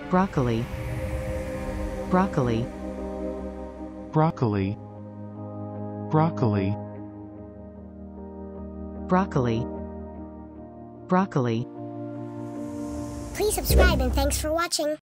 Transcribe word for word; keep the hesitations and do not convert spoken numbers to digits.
broccoli, broccoli, broccoli, broccoli, broccoli, broccoli. Please subscribe and thanks for watching.